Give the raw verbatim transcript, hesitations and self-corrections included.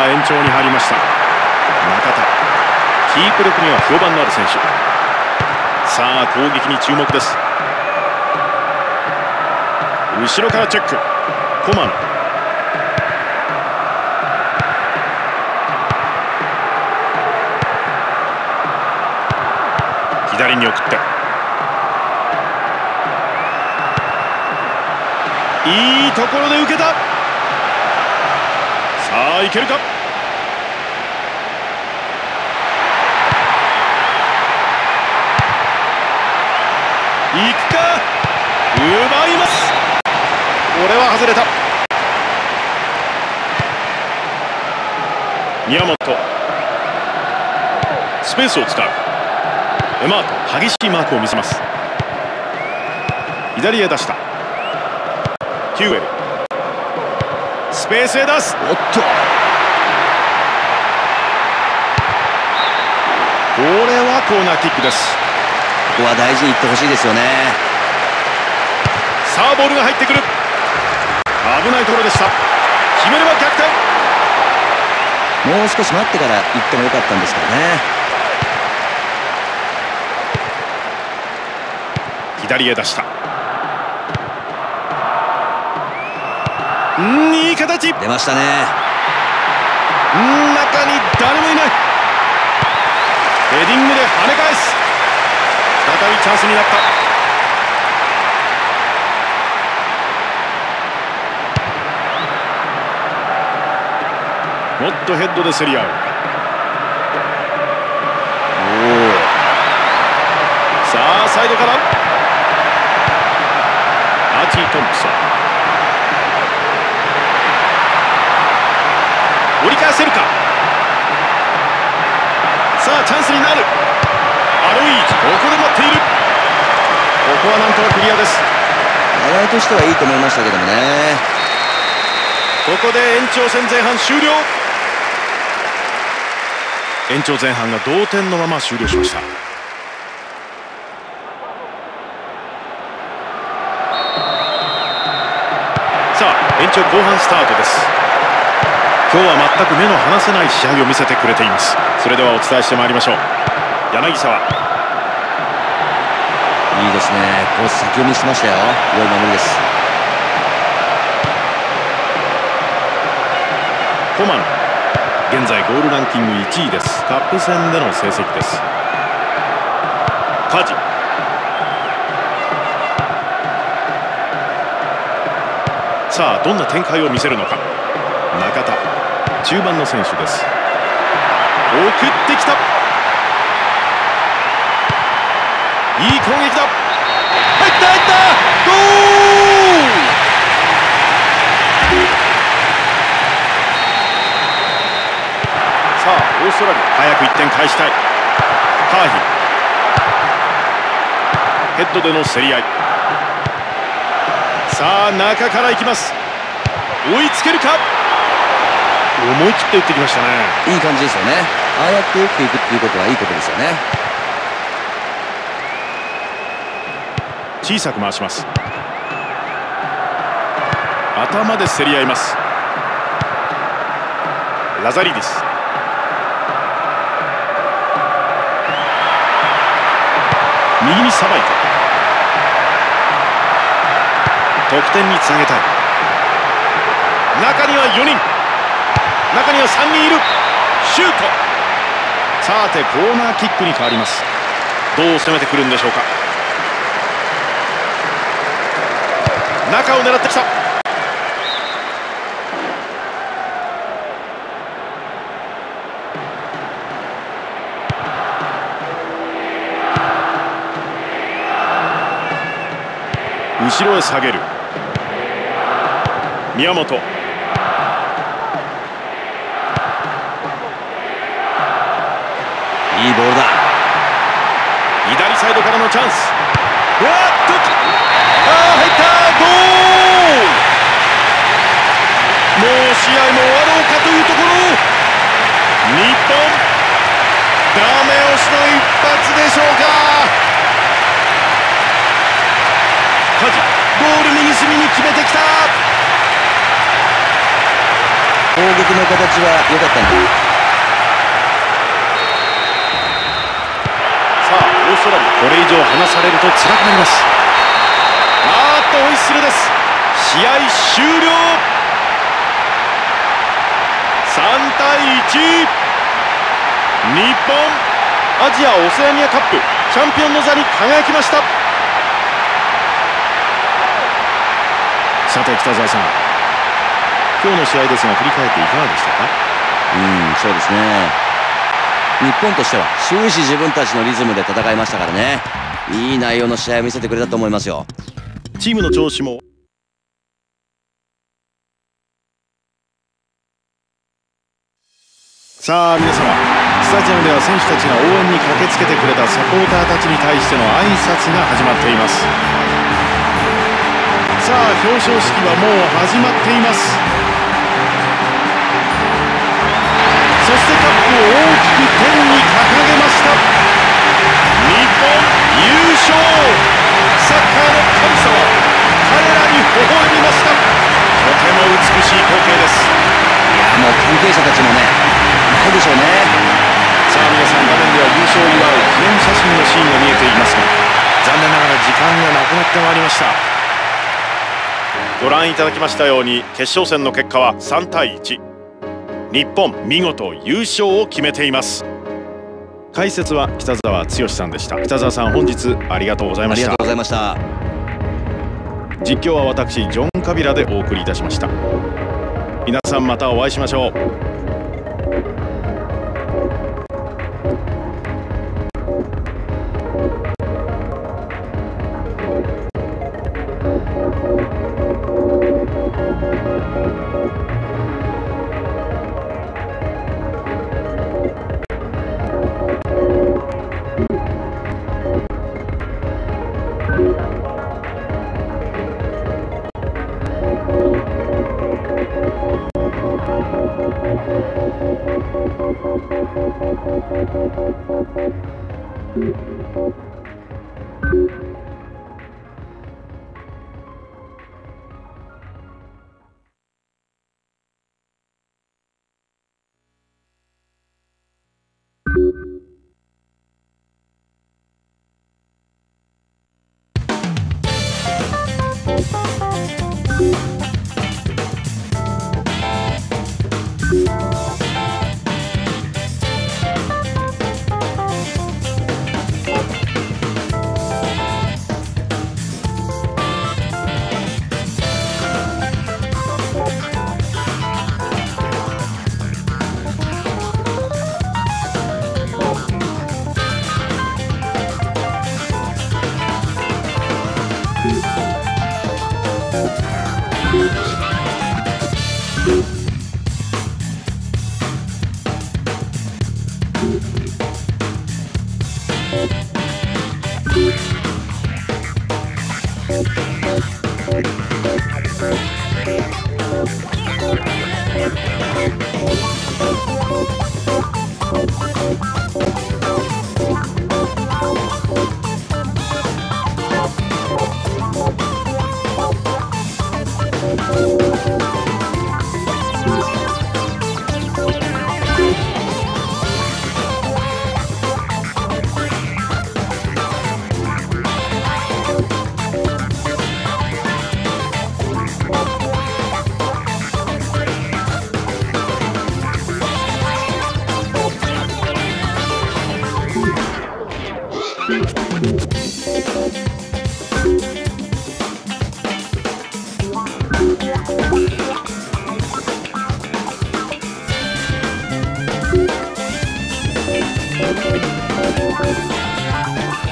は延長に入りました。中田、キープ力には評判のある選手。さあ攻撃に注目です。後ろからチェック。コマン、左に送って、いいところで受けた。さあいけるか。いくか。奪います。これは外れた。宮本、スペースを使う。エマート、激しいマークを見せます。左へ出した。ヒューエル、スペースへ出す。おっと、これはコーナーキックです。 ここは大事にいってほしいですよね。 さあボールが入ってくる。危ないところでした。決めれば逆転。 もう少し待ってから行ってもよかったんですけどね。 左へ出した。うん、いい形。 出ましたね。 うん、中に誰もいない。ヘディングで跳ね返す。再びチャンスになった。もっとヘッドで競り合う。おお、さあサイドからアーチー・トンプソン、折り返せるか。さあチャンスになる。アロイージ、ここで待っている。ここはなんとかクリアです。 狙いとしてはいいと思いましたけどもね。 ここで延長戦前半終了。延長前半が同点のまま終了しました。さあ延長後半スタートです。今日は全く目の離せない試合を見せてくれています。それではお伝えしてまいりましょう。柳沢、 いいですね。コース先読みしてましたよ。良い守りです。 コマン、現在ゴールランキングいちいです。カップ戦での成績です。カジ、さあどんな展開を見せるのか。中田、中盤の選手です。送ってきた。いい攻撃だ。入った入った。ゴール。さあオーストラリア、早くいってん返したい。カーヒー、ヘッドでの競り合い。さあ中から行きます。追いつけるか。思い切って打ってきましたね。 いい感じですよね。ああやって打っていくっていうことはいいことですよね。 小さく回します。頭で競り合います。ラザリディス、右にさばいて得点につなげたい。中にはよにん、中にはさんにんいる。シュート。さてコーナーキックに変わります。どう攻めてくるんでしょうか。中を狙ってきた。後ろへ下げる。宮本、 いいボールだ。 左サイドからのチャンス。うわっと、ああ入った。ゴール。もう試合も終わろうかというところ。日本、ダメ押しの一発でしょうか。カジ、ゴール右隅に決めてきた。こ撃の形は良かったんだ。 さあオーストラリア、これ以上離されると辛くなります。あーっとホイッスルです。試合終了。さんたいいち。日本アジアオセアニアカップチャンピオンの座に輝きました。さて北澤さん、今日の試合ですが振り返っていかがでしたか？ うん、そうですね。日本としては終始自分たちのリズムで戦いましたからね。いい内容の試合を見せてくれたと思いますよ。 チームの調子も。さあ皆様、スタジアムでは選手たちが応援に駆けつけてくれたサポーターたちに対しての挨拶が始まっています。さあ表彰式はもう始まっています。そしてカップを大きく天に掲げました。日本優勝。サッカーの神様、彼らに微笑みました。とても美しい光景です。 いや、もう関係者たちもね、ないでしょうね。 さあ皆さん、画面では優勝を祝う記念写真のシーンが見えていますが、残念ながら時間がなくなってまいりました。ご覧いただきましたように決勝戦の結果はさんたいいち。日本見事優勝を決めています。解説は北澤剛さんでした。北澤さん、本日ありがとうございました。 ありがとうございました。 実況は私ジョン・カビラでお送りいたしました。皆さんまたお会いしましょう。 Thank you.